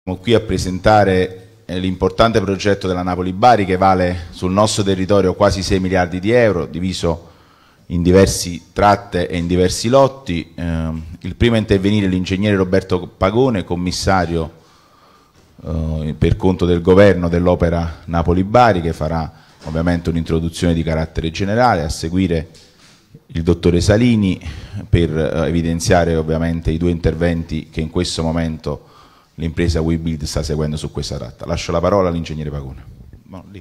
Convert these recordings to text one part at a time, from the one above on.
Siamo qui a presentare l'importante progetto della Napoli-Bari che vale sul nostro territorio quasi 6 miliardi di euro, diviso in diverse tratte e in diversi lotti. Il primo a intervenire è l'ingegnere Roberto Pagone, commissario per conto del governo dell'opera Napoli-Bari, che farà ovviamente un'introduzione di carattere generale, a seguire il dottore Salini per evidenziare ovviamente i due interventi che in questo momento l'impresa WeBuild sta seguendo su questa tratta. Lascio la parola all'ingegnere Pagone. No, lì.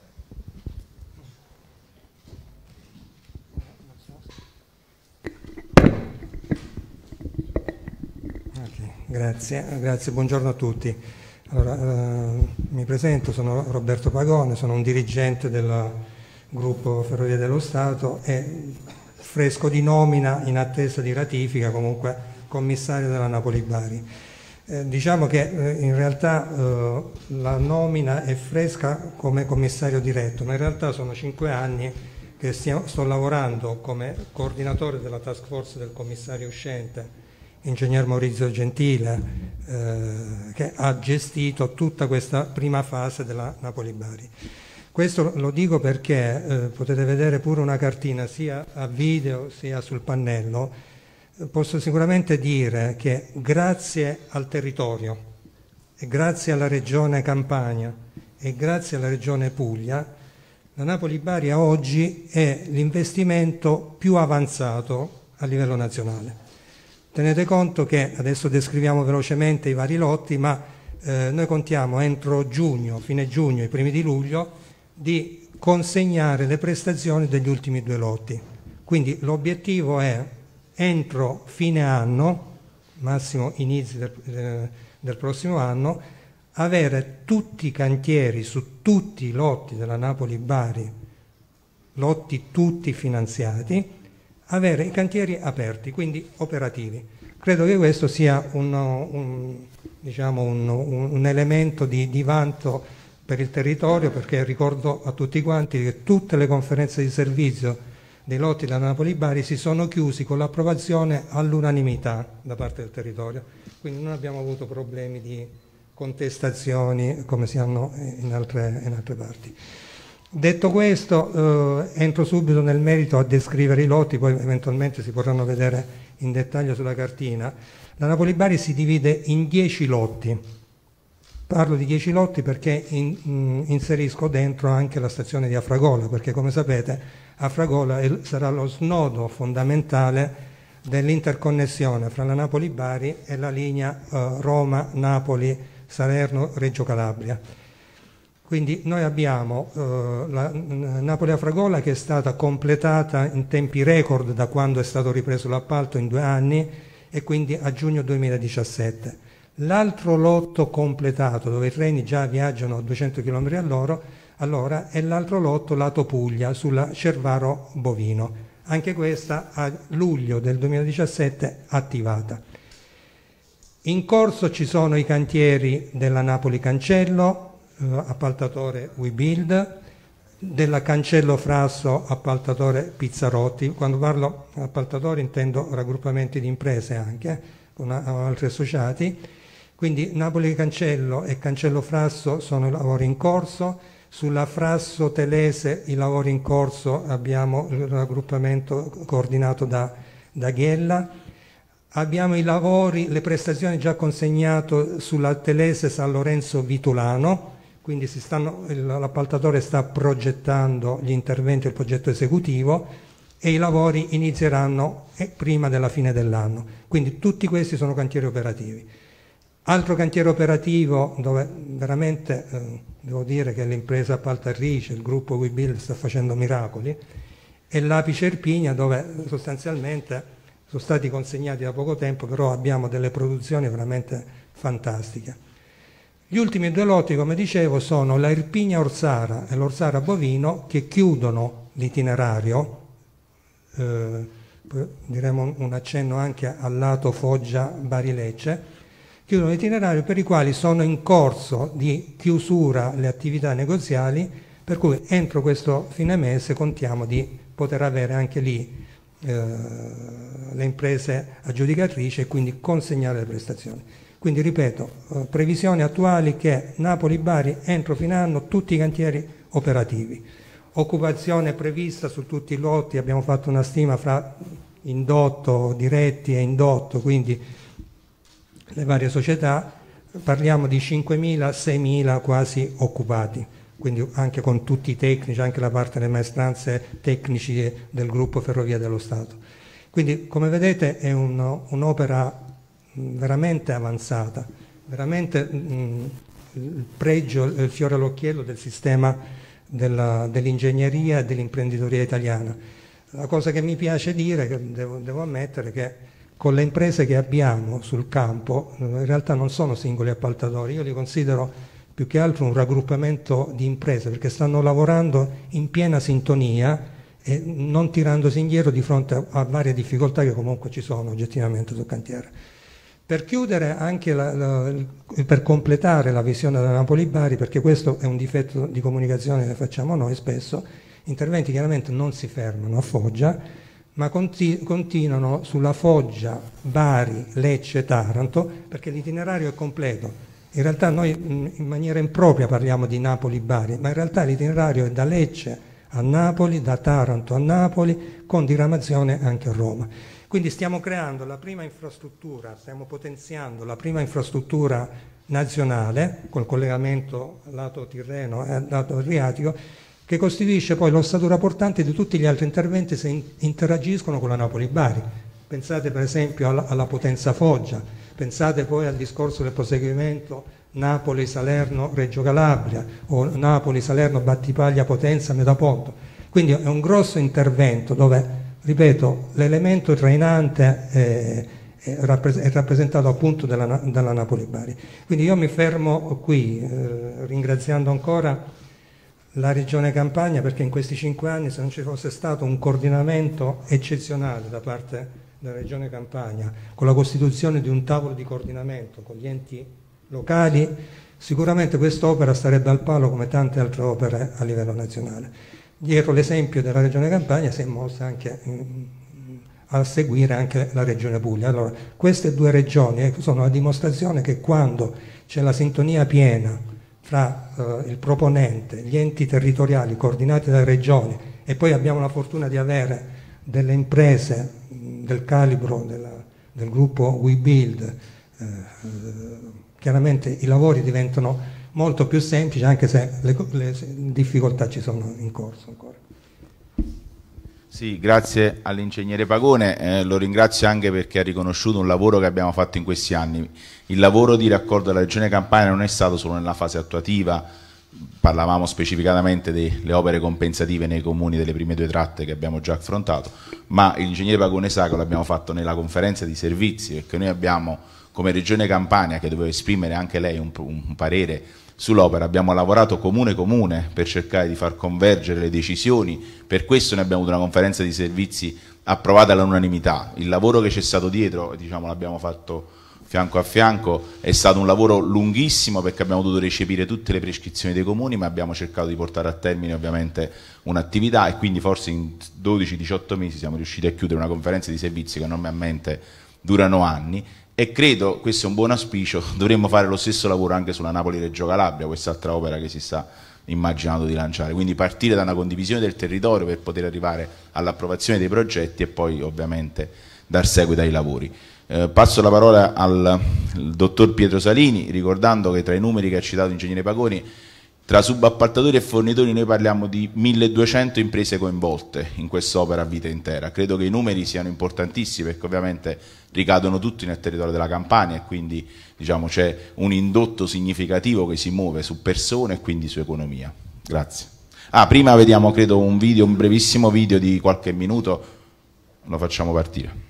Grazie, buongiorno a tutti. Allora, mi presento, sono Roberto Pagone, sono un dirigente del gruppo Ferrovie dello Stato e fresco di nomina in attesa di ratifica, comunque commissario della Napoli-Bari. Diciamo che in realtà la nomina è fresca come commissario diretto, ma in realtà sono 5 anni che sto lavorando come coordinatore della task force del commissario uscente, ingegner Maurizio Gentile, che ha gestito tutta questa prima fase della Napoli-Bari. Questo lo dico perché potete vedere pure una cartina sia a video sia sul pannello. Posso sicuramente dire che grazie al territorio e grazie alla regione Campania e grazie alla regione Puglia, la Napoli-Bari a oggi è l'investimento più avanzato a livello nazionale. Tenete conto che adesso descriviamo velocemente i vari lotti, ma noi contiamo entro giugno, fine giugno, i primi di luglio, di consegnare le prestazioni degli ultimi 2 lotti. Quindi l'obiettivo è entro fine anno, massimo inizi del prossimo anno, avere tutti i cantieri su tutti i lotti della Napoli-Bari, lotti tutti finanziati, avere i cantieri aperti, quindi operativi. Credo che questo sia un elemento di vanto per il territorio, perché ricordo a tutti quanti che tutte le conferenze di servizio dei lotti della Napoli-Bari si sono chiusi con l'approvazione all'unanimità da parte del territorio, quindi non abbiamo avuto problemi di contestazioni come si hanno in altre parti. Detto questo, entro subito nel merito a descrivere i lotti, poi eventualmente si potranno vedere in dettaglio sulla cartina. La Napoli-Bari si divide in 10 lotti. Parlo di 10 lotti perché inserisco dentro anche la stazione di Afragola, perché come sapete Afragola sarà lo snodo fondamentale dell'interconnessione fra la Napoli-Bari e la linea Roma-Napoli-Salerno-Reggio Calabria. Quindi noi abbiamo la Napoli-Afragola che è stata completata in tempi record da quando è stato ripreso l'appalto in 2 anni e quindi a giugno 2017. L'altro lotto completato dove i treni già viaggiano a 200 km all'ora è l'altro lotto lato Puglia sulla Cervaro Bovino. Anche questa a luglio del 2017 attivata. In corso ci sono i cantieri della Napoli Cancello, appaltatore WeBuild, della Cancello Frasso, appaltatore Pizzarotti. Quando parlo appaltatori intendo raggruppamenti di imprese anche, con altri associati. Quindi Napoli Cancello e Cancello Frasso sono i lavori in corso. Sulla Frasso Telese i lavori in corso abbiamo il raggruppamento coordinato da Ghiella. Abbiamo i lavori, le prestazioni già consegnate sulla Telese San Lorenzo Vitulano, quindi l'appaltatore sta progettando gli interventi del progetto esecutivo e i lavori inizieranno prima della fine dell'anno. Quindi tutti questi sono cantieri operativi. Altro cantiere operativo dove veramente devo dire che l'impresa appaltatrice, il gruppo WeBuild sta facendo miracoli, è l'Apice Irpinia, dove sostanzialmente sono stati consegnati da poco tempo, però abbiamo delle produzioni veramente fantastiche. Gli ultimi 2 lotti, come dicevo, sono la Irpinia Orsara e l'Orsara Bovino, che chiudono l'itinerario, diremo un accenno anche al lato Foggia-Bari-Lecce, chiudono l'itinerario per i quali sono in corso di chiusura le attività negoziali, per cui entro questo fine mese contiamo di poter avere anche lì le imprese aggiudicatrici e quindi consegnare le prestazioni. Quindi ripeto, previsioni attuali che Napoli-Bari entro fine anno tutti i cantieri operativi. Occupazione prevista su tutti i lotti, abbiamo fatto una stima fra indotto, diretti e indotto, quindi le varie società, parliamo di 5.000, 6.000 quasi occupati, quindi anche con tutti i tecnici, anche la parte delle maestranze tecnici del gruppo Ferrovie dello Stato. Quindi come vedete è un'opera veramente avanzata, veramente il pregio, il fiore all'occhiello del sistema dell'ingegneria e dell'imprenditoria italiana. La cosa che mi piace dire, che devo ammettere, che con le imprese che abbiamo sul campo, in realtà non sono singoli appaltatori, io li considero più che altro un raggruppamento di imprese, perché stanno lavorando in piena sintonia e non tirandosi indietro di fronte a varie difficoltà che comunque ci sono oggettivamente sul cantiere. Per chiudere anche per completare la visione della Napoli-Bari, perché questo è un difetto di comunicazione che facciamo noi spesso, interventi chiaramente non si fermano a Foggia, ma continuano sulla Foggia, Bari, Lecce, Taranto, perché l'itinerario è completo. In realtà noi in maniera impropria parliamo di Napoli-Bari, ma in realtà l'itinerario è da Lecce a Napoli, da Taranto a Napoli, con diramazione anche a Roma. Quindi stiamo creando la prima infrastruttura, stiamo potenziando la prima infrastruttura nazionale col collegamento lato Tirreno e lato Adriatico, che costituisce poi l'ossatura portante di tutti gli altri interventi se interagiscono con la Napoli-Bari. Pensate per esempio alla potenza Foggia, pensate poi al discorso del proseguimento Napoli-Salerno-Reggio Calabria o Napoli-Salerno-Battipaglia-Potenza Metaponto. Quindi è un grosso intervento dove, ripeto, l'elemento trainante è rappresentato appunto dalla Napoli-Bari. Quindi io mi fermo qui, ringraziando ancora la Regione Campania, perché in questi 5 anni, se non ci fosse stato un coordinamento eccezionale da parte della Regione Campania, con la costituzione di un tavolo di coordinamento con gli enti locali, sicuramente quest'opera starebbe al palo come tante altre opere a livello nazionale. Dietro l'esempio della Regione Campania si è mossa anche a seguire anche la Regione Puglia. Allora, queste due regioni sono la dimostrazione che quando c'è la sintonia piena fra il proponente, gli enti territoriali coordinati dalle regioni, e poi abbiamo la fortuna di avere delle imprese del calibro del gruppo WeBuild, chiaramente i lavori diventano molto più semplici, anche se le difficoltà ci sono in corso ancora. Sì, grazie all'ingegnere Pagone, lo ringrazio anche perché ha riconosciuto un lavoro che abbiamo fatto in questi anni. Il lavoro di raccordo della Regione Campania non è stato solo nella fase attuativa, parlavamo specificatamente delle opere compensative nei comuni delle prime 2 tratte che abbiamo già affrontato, ma l'ingegnere Pagone sa che l'abbiamo fatto nella conferenza di servizi, perché noi abbiamo come Regione Campania, che doveva esprimere anche lei un parere sull'opera, abbiamo lavorato comune per cercare di far convergere le decisioni, per questo ne abbiamo avuto una conferenza di servizi approvata all'unanimità. Il lavoro che c'è stato dietro, diciamo, l'abbiamo fatto fianco a fianco, è stato un lavoro lunghissimo perché abbiamo dovuto recepire tutte le prescrizioni dei comuni, ma abbiamo cercato di portare a termine ovviamente un'attività e quindi forse in 12-18 mesi siamo riusciti a chiudere una conferenza di servizi che normalmente durano anni. E credo, questo è un buon auspicio, dovremmo fare lo stesso lavoro anche sulla Napoli-Reggio Calabria, quest'altra opera che si sta immaginando di lanciare, quindi partire da una condivisione del territorio per poter arrivare all'approvazione dei progetti e poi ovviamente dar seguito ai lavori. Passo la parola al dottor Pietro Salini, ricordando che tra i numeri che ha citato l'ingegnere Pagoni, tra subappaltatori e fornitori noi parliamo di 1200 imprese coinvolte in quest'opera a vita intera. Credo che i numeri siano importantissimi perché ovviamente ricadono tutti nel territorio della Campania e quindi diciamo, c'è un indotto significativo che si muove su persone e quindi su economia. Grazie. Prima vediamo credo un video, un brevissimo video di qualche minuto, lo facciamo partire.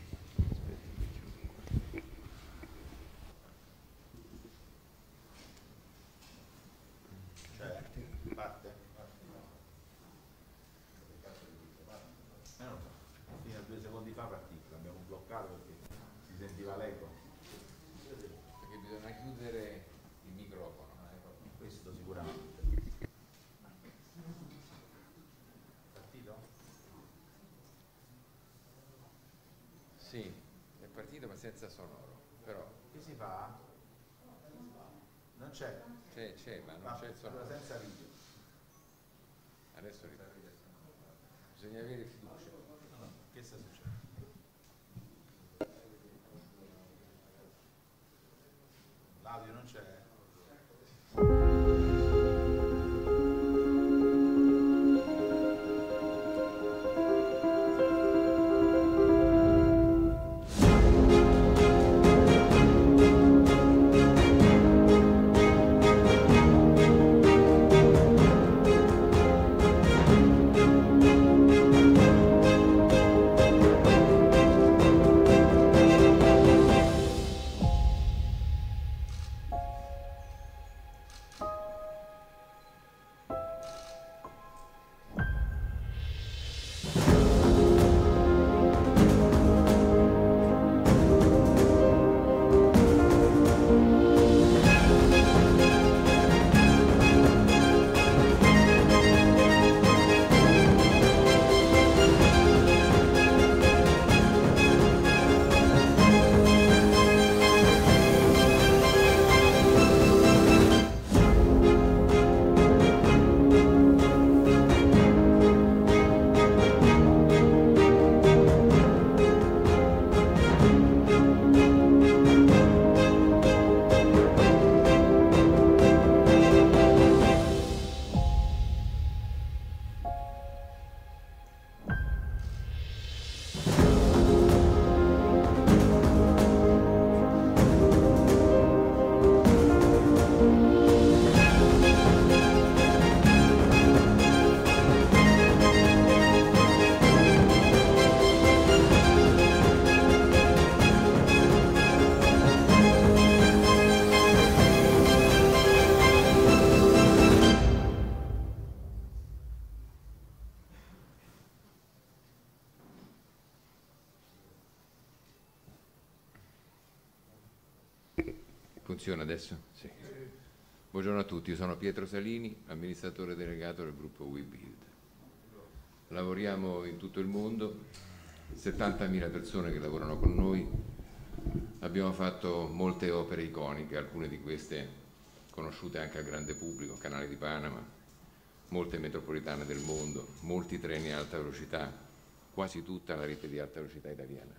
Sì, è partito ma senza sonoro, però che si fa? c'è. C'è, ma non c'è il suono. Senza video. Adesso bisogna avere fiducia. Che sta succedendo? L'audio non c'è? Funziona adesso? Sì. Buongiorno a tutti, io sono Pietro Salini, amministratore delegato del gruppo WeBuild. Lavoriamo in tutto il mondo, 70.000 persone che lavorano con noi, abbiamo fatto molte opere iconiche, alcune di queste conosciute anche al grande pubblico, Canale di Panama, molte metropolitane del mondo, molti treni a alta velocità, quasi tutta la rete di alta velocità italiana.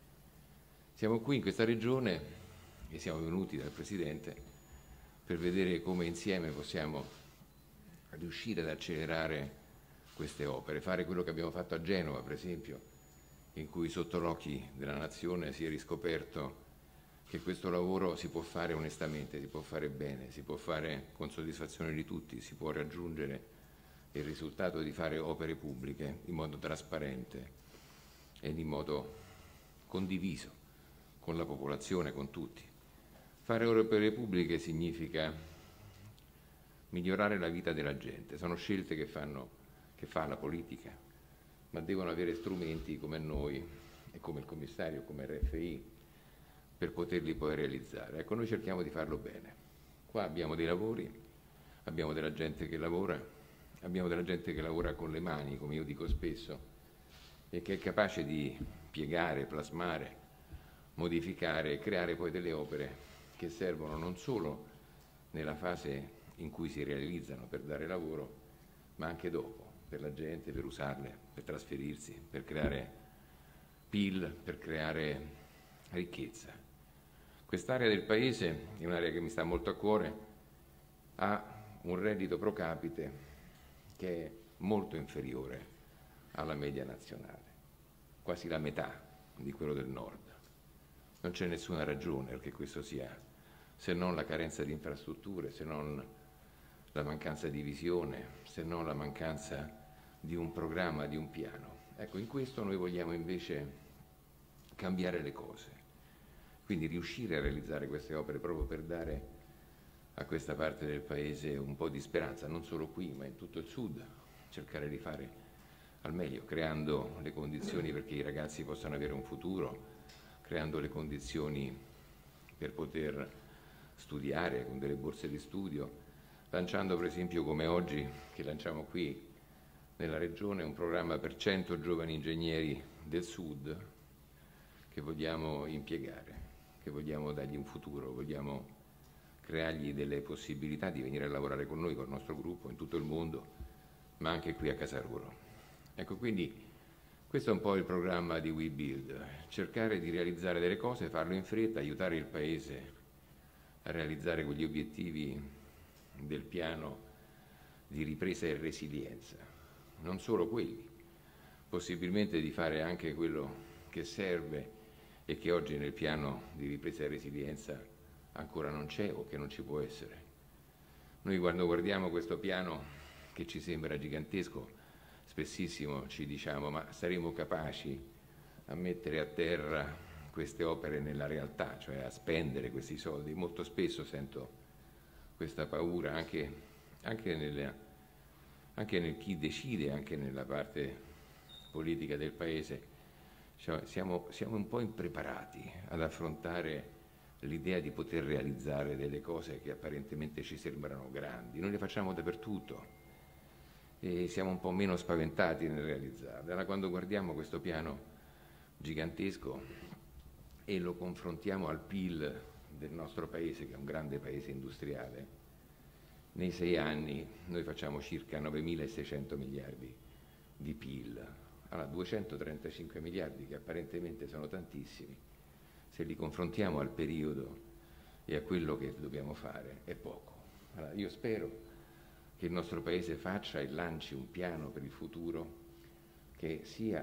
Siamo qui in questa regione e siamo venuti dal Presidente per vedere come insieme possiamo riuscire ad accelerare queste opere, fare quello che abbiamo fatto a Genova, per esempio, in cui sotto l'occhi della nazione si è riscoperto che questo lavoro si può fare onestamente, si può fare bene, si può fare con soddisfazione di tutti, si può raggiungere il risultato di fare opere pubbliche in modo trasparente e in modo condiviso con la popolazione, con tutti. Fare opere pubbliche significa migliorare la vita della gente, sono scelte che fa la politica, ma devono avere strumenti come noi e come il commissario, come RFI, per poterli poi realizzare. Ecco, noi cerchiamo di farlo bene. Qua abbiamo dei lavori, abbiamo della gente che lavora, abbiamo della gente che lavora con le mani, come io dico spesso, e che è capace di piegare, plasmare, modificare e creare poi delle opere che servono non solo nella fase in cui si realizzano per dare lavoro, ma anche dopo, per la gente, per usarle, per trasferirsi, per creare PIL, per creare ricchezza. Quest'area del Paese è un'area che mi sta molto a cuore, ha un reddito pro capite che è molto inferiore alla media nazionale, quasi la metà di quello del nord. Non c'è nessuna ragione perché questo sia, se non la carenza di infrastrutture, se non la mancanza di visione, se non la mancanza di un programma, di un piano. Ecco, in questo noi vogliamo invece cambiare le cose, quindi riuscire a realizzare queste opere proprio per dare a questa parte del Paese un po' di speranza, non solo qui, ma in tutto il Sud, cercare di fare al meglio, creando le condizioni perché i ragazzi possano avere un futuro, creando le condizioni per poter studiare con delle borse di studio, lanciando per esempio come oggi, che lanciamo qui nella regione, un programma per 100 giovani ingegneri del Sud che vogliamo impiegare, che vogliamo dargli un futuro, vogliamo creargli delle possibilità di venire a lavorare con noi, col nostro gruppo, in tutto il mondo, ma anche qui a casa loro. Ecco, quindi questo è un po' il programma di WeBuild, cercare di realizzare delle cose, farlo in fretta, aiutare il Paese a realizzare quegli obiettivi del piano di ripresa e resilienza, non solo quelli, possibilmente di fare anche quello che serve e che oggi nel piano di ripresa e resilienza ancora non c'è o che non ci può essere. Noi quando guardiamo questo piano che ci sembra gigantesco, spessissimo ci diciamo: ma saremo capaci a mettere a terra queste opere nella realtà, cioè a spendere questi soldi? Molto spesso sento questa paura anche nel chi decide, anche nella parte politica del Paese. Cioè, siamo un po' impreparati ad affrontare l'idea di poter realizzare delle cose che apparentemente ci sembrano grandi. Noi le facciamo dappertutto e siamo un po' meno spaventati nel realizzarle. Allora, quando guardiamo questo piano gigantesco e lo confrontiamo al PIL del nostro Paese, che è un grande Paese industriale, nei 6 anni noi facciamo circa 9.600 miliardi di PIL. Allora, 235 miliardi, che apparentemente sono tantissimi, se li confrontiamo al periodo e a quello che dobbiamo fare, è poco. Allora, io spero che il nostro Paese faccia e lanci un piano per il futuro che sia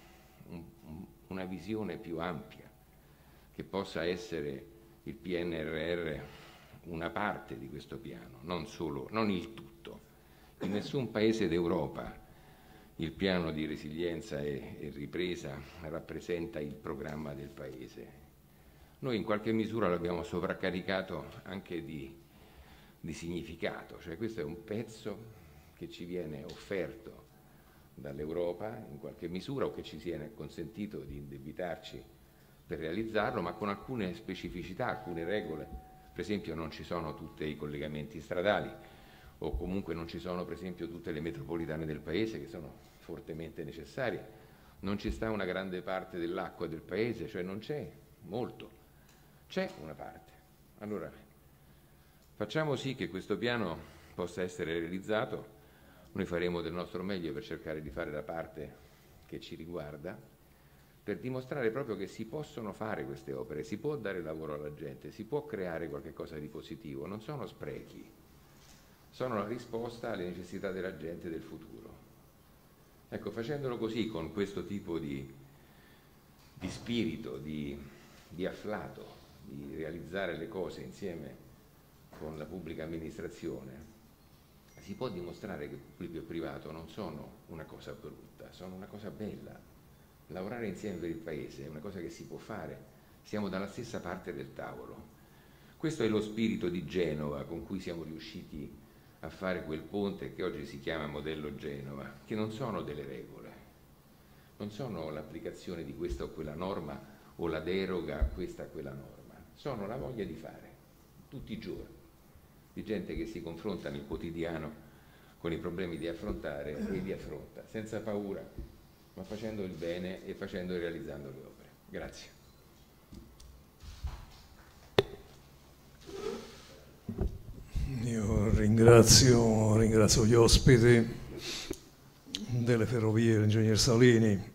una visione più ampia, che possa essere il PNRR una parte di questo piano, non il tutto. In nessun paese d'Europa il piano di resilienza e ripresa rappresenta il programma del Paese. Noi in qualche misura l'abbiamo sovraccaricato anche di significato, cioè questo è un pezzo che ci viene offerto dall'Europa in qualche misura, o che ci viene consentito di indebitarci per realizzarlo, ma con alcune specificità, alcune regole. Per esempio non ci sono tutti i collegamenti stradali, o comunque non ci sono per esempio tutte le metropolitane del Paese, che sono fortemente necessarie, non ci sta una grande parte dell'acqua del Paese, cioè non c'è molto, c'è una parte. Allora, facciamo sì che questo piano possa essere realizzato, noi faremo del nostro meglio per cercare di fare la parte che ci riguarda, per dimostrare proprio che si possono fare queste opere, si può dare lavoro alla gente, si può creare qualche cosa di positivo, non sono sprechi, sono la risposta alle necessità della gente del futuro. Ecco, facendolo così, con questo tipo di spirito, di afflato, di realizzare le cose insieme con la pubblica amministrazione, si può dimostrare che pubblico e privato non sono una cosa brutta, sono una cosa bella. Lavorare insieme per il Paese è una cosa che si può fare, siamo dalla stessa parte del tavolo. Questo è lo spirito di Genova con cui siamo riusciti a fare quel ponte che oggi si chiama modello Genova, che non sono delle regole, non sono l'applicazione di questa o quella norma o la deroga a questa o quella norma, sono la voglia di fare, tutti i giorni, di gente che si confronta nel quotidiano con i problemi da affrontare e li affronta, senza paura, ma facendo il bene e facendo e realizzando le opere. Grazie. Io ringrazio gli ospiti delle ferrovie, l'ingegner Salini.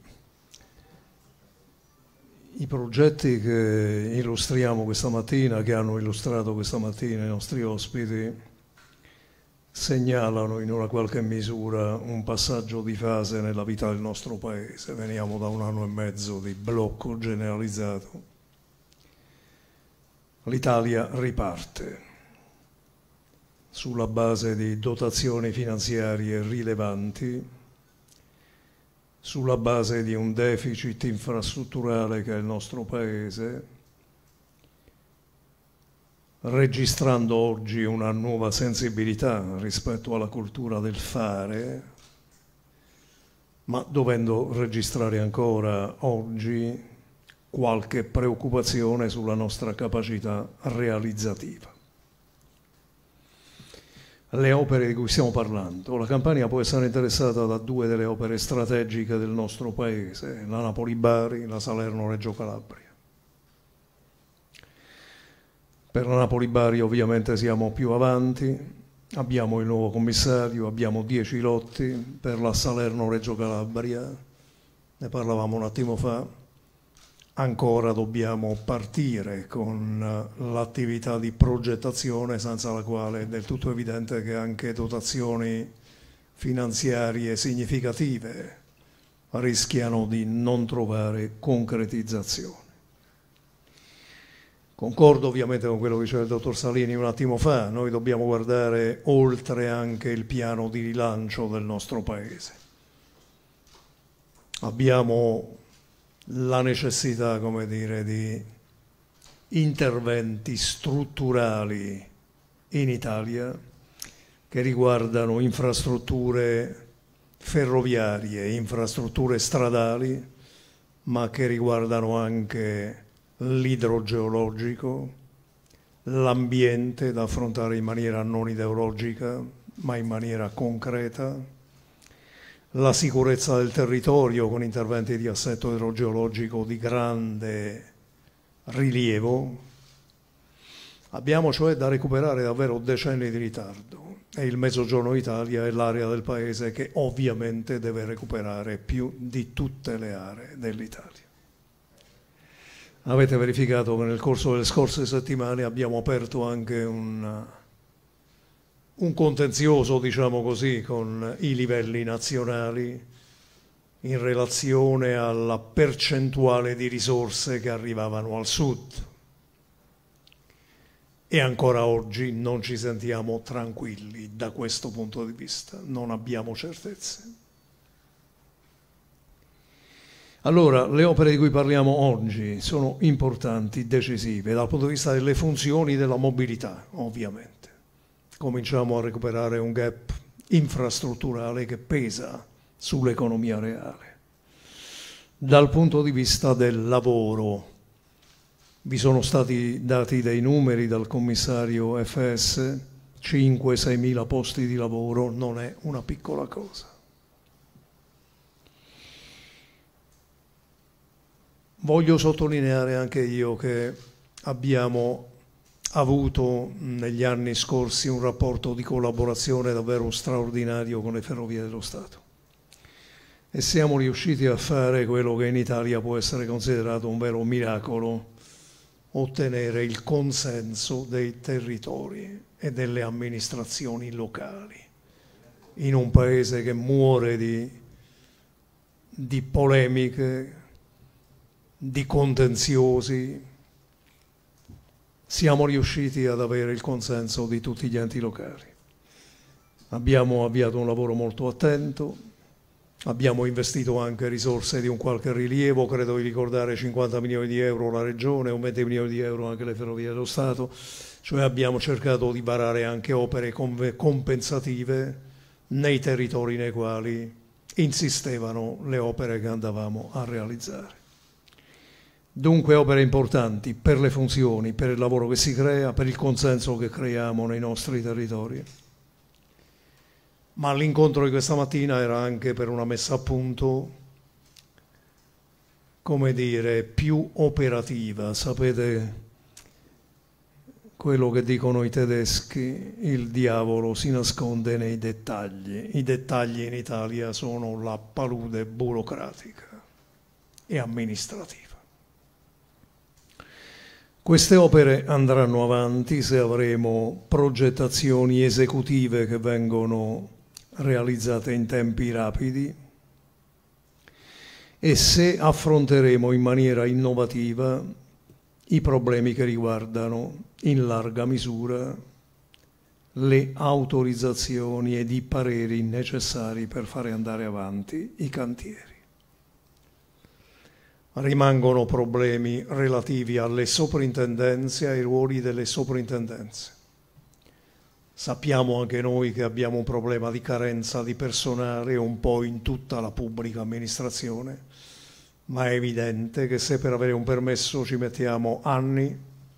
I progetti che illustriamo questa mattina, che hanno illustrato questa mattina i nostri ospiti, segnalano in una qualche misura un passaggio di fase nella vita del nostro Paese. Veniamo da 1 anno e mezzo di blocco generalizzato. L'Italia riparte sulla base di dotazioni finanziarie rilevanti, sulla base di un deficit infrastrutturale che è il nostro Paese, registrando oggi una nuova sensibilità rispetto alla cultura del fare, ma dovendo registrare ancora oggi qualche preoccupazione sulla nostra capacità realizzativa. Le opere di cui stiamo parlando, la Campania può essere interessata da 2 delle opere strategiche del nostro Paese, la Napoli-Bari, la Salerno-Reggio Calabria. Per la Napoli-Bari ovviamente siamo più avanti, abbiamo il nuovo commissario, abbiamo 10 lotti. Per la Salerno-Reggio Calabria, ne parlavamo un attimo fa, ancora dobbiamo partire con l'attività di progettazione, senza la quale è del tutto evidente che anche dotazioni finanziarie significative rischiano di non trovare concretizzazione. Concordo ovviamente con quello che diceva il dottor Salini un attimo fa, noi dobbiamo guardare oltre anche il piano di rilancio del nostro Paese. Abbiamo la necessità, come dire, di interventi strutturali in Italia che riguardano infrastrutture ferroviarie, infrastrutture stradali, ma che riguardano anche l'idrogeologico, l'ambiente da affrontare in maniera non ideologica, ma in maniera concreta, la sicurezza del territorio con interventi di assetto idrogeologico di grande rilievo. Abbiamo cioè da recuperare davvero decenni di ritardo e il Mezzogiorno d'Italia è l'area del Paese che ovviamente deve recuperare più di tutte le aree dell'Italia. Avete verificato che nel corso delle scorse settimane abbiamo aperto anche un contenzioso, diciamo così, con i livelli nazionali in relazione alla percentuale di risorse che arrivavano al sud. E ancora oggi non ci sentiamo tranquilli da questo punto di vista, non abbiamo certezze. Allora, le opere di cui parliamo oggi sono importanti, decisive, dal punto di vista delle funzioni della mobilità, ovviamente. Cominciamo a recuperare un gap infrastrutturale che pesa sull'economia reale. Dal punto di vista del lavoro, vi sono stati dati dei numeri dal commissario FS, 5-6 mila posti di lavoro, non è una piccola cosa. Voglio sottolineare anche io che abbiamo avuto negli anni scorsi un rapporto di collaborazione davvero straordinario con le Ferrovie dello Stato e siamo riusciti a fare quello che in Italia può essere considerato un vero miracolo, ottenere il consenso dei territori e delle amministrazioni locali in un paese che muore di polemiche, di contenziosi. Siamo riusciti ad avere il consenso di tutti gli enti locali. Abbiamo avviato un lavoro molto attento, abbiamo investito anche risorse di un qualche rilievo, credo di ricordare 50 milioni di euro la Regione, un 20 milioni di euro anche le Ferrovie dello Stato, cioè abbiamo cercato di varare anche opere compensative nei territori nei quali insistevano le opere che andavamo a realizzare. Dunque opere importanti per le funzioni, per il lavoro che si crea, per il consenso che creiamo nei nostri territori. Ma l'incontro di questa mattina era anche per una messa a punto, come dire, più operativa. Sapete quello che dicono i tedeschi, il diavolo si nasconde nei dettagli. I dettagli in Italia sono la palude burocratica e amministrativa. Queste opere andranno avanti se avremo progettazioni esecutive che vengono realizzate in tempi rapidi e se affronteremo in maniera innovativa i problemi che riguardano in larga misura le autorizzazioni ed i pareri necessari per fare andare avanti i cantieri. Rimangono problemi relativi alle soprintendenze, ai ruoli delle soprintendenze. Sappiamo anche noi che abbiamo un problema di carenza di personale un po' in tutta la pubblica amministrazione, ma è evidente che se per avere un permesso ci mettiamo anni,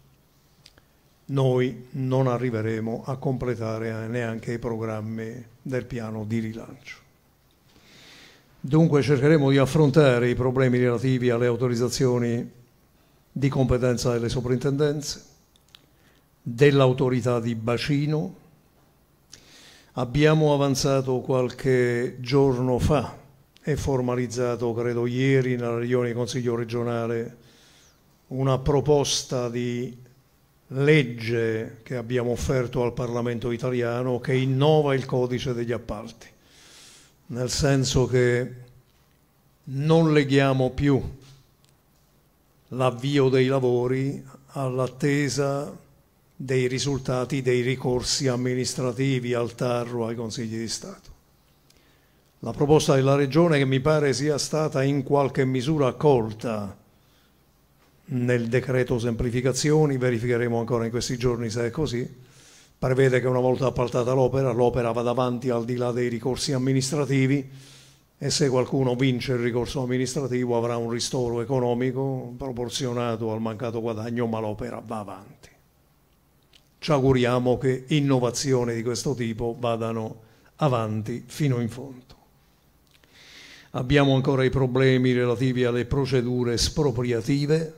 noi non arriveremo a completare neanche i programmi del piano di rilancio. Dunque cercheremo di affrontare i problemi relativi alle autorizzazioni di competenza delle soprintendenze, dell'autorità di bacino. Abbiamo avanzato qualche giorno fa e formalizzato, credo ieri, nella riunione del Consiglio regionale, una proposta di legge che abbiamo offerto al Parlamento italiano che innova il codice degli appalti, nel senso che non leghiamo più l'avvio dei lavori all'attesa dei risultati dei ricorsi amministrativi al TAR o ai Consigli di Stato. La proposta della Regione, che mi pare sia stata in qualche misura accolta nel decreto semplificazioni, verificheremo ancora in questi giorni se è così, prevede che una volta appaltata l'opera vada avanti al di là dei ricorsi amministrativi e se qualcuno vince il ricorso amministrativo avrà un ristoro economico proporzionato al mancato guadagno, ma l'opera va avanti. Ci auguriamo che innovazioni di questo tipo vadano avanti fino in fondo. Abbiamo ancora i problemi relativi alle procedure espropriative.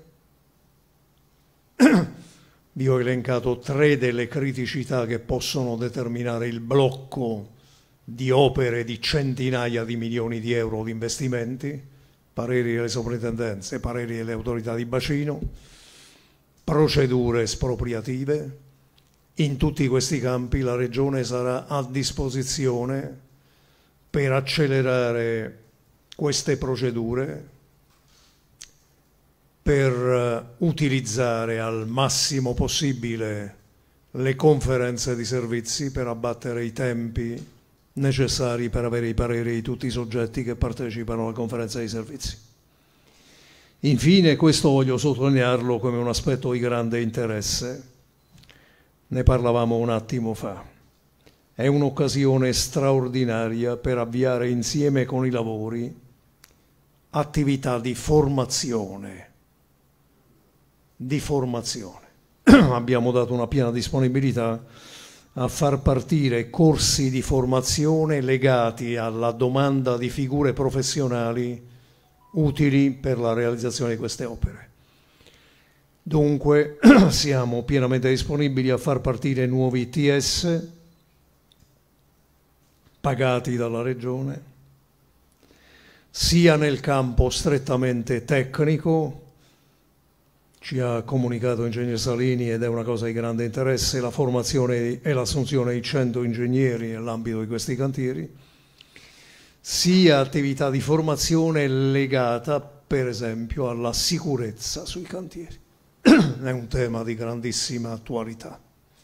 Vi ho elencato 3 delle criticità che possono determinare il blocco di opere di centinaia di milioni di euro di investimenti, pareri delle soprintendenze, pareri delle autorità di bacino, procedure espropriative. In tutti questi campi la Regione sarà a disposizione per accelerare queste procedure, per utilizzare al massimo possibile le conferenze di servizi per abbattere i tempi necessari per avere i pareri di tutti i soggetti che partecipano alla conferenza di servizi. Infine, questo voglio sottolinearlo come un aspetto di grande interesse, ne parlavamo un attimo fa. È un'occasione straordinaria per avviare insieme con i lavori attività di formazione. Abbiamo dato una piena disponibilità a far partire corsi di formazione legati alla domanda di figure professionali utili per la realizzazione di queste opere. Dunque siamo pienamente disponibili a far partire nuovi ITS pagati dalla Regione, sia nel campo strettamente tecnico. Ci ha comunicato Ingegner Salini, ed è una cosa di grande interesse, la formazione e l'assunzione di 100 ingegneri nell'ambito di questi cantieri, sia attività di formazione legata per esempio alla sicurezza sui cantieri. È un tema di grandissima attualità.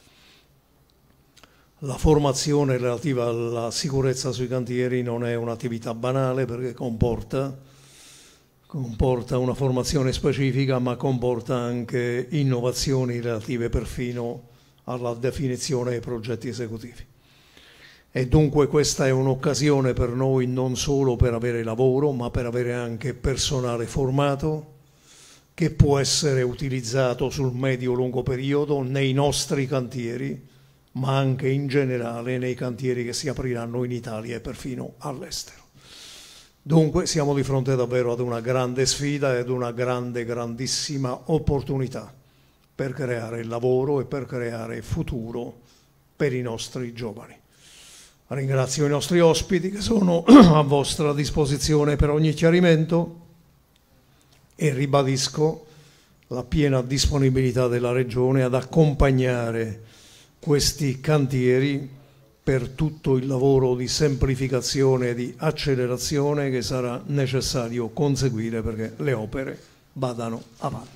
La formazione relativa alla sicurezza sui cantieri non è un'attività banale, perché comporta una formazione specifica, ma comporta anche innovazioni relative perfino alla definizione dei progetti esecutivi. E dunque questa è un'occasione per noi non solo per avere lavoro, ma per avere anche personale formato che può essere utilizzato sul medio-lungo periodo nei nostri cantieri, ma anche in generale nei cantieri che si apriranno in Italia e perfino all'estero. Dunque siamo di fronte davvero ad una grande sfida ed una grandissima opportunità per creare lavoro e per creare futuro per i nostri giovani. Ringrazio i nostri ospiti che sono a vostra disposizione per ogni chiarimento e ribadisco la piena disponibilità della Regione ad accompagnare questi cantieri per tutto il lavoro di semplificazione e di accelerazione che sarà necessario conseguire perché le opere vadano avanti.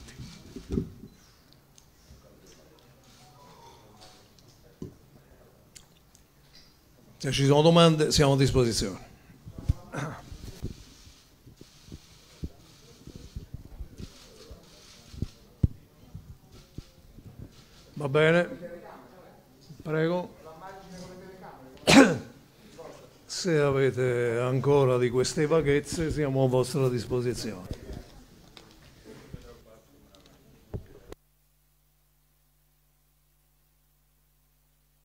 Se ci sono domande siamo a disposizione. Va bene? Prego. Se avete ancora di queste vaghezze siamo a vostra disposizione.